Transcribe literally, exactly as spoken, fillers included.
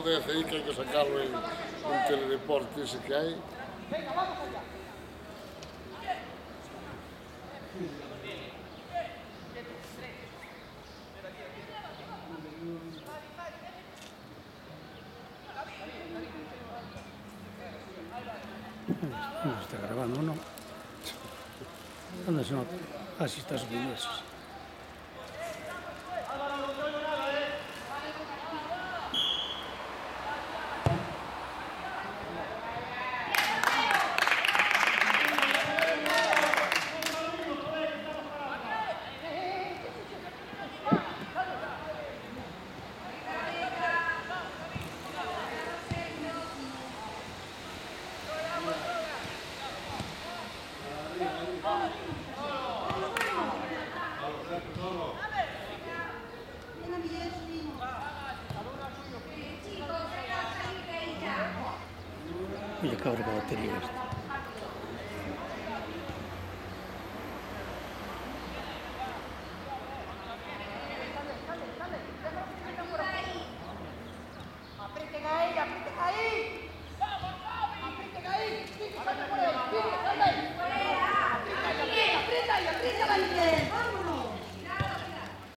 dez aí que hai que sacarlo en un teledeporte ese que hai. No está grabando, ¿no? ¿Dónde se nota? Ah, sí, está subiendo eso. Oye, cabrón, que batería esta.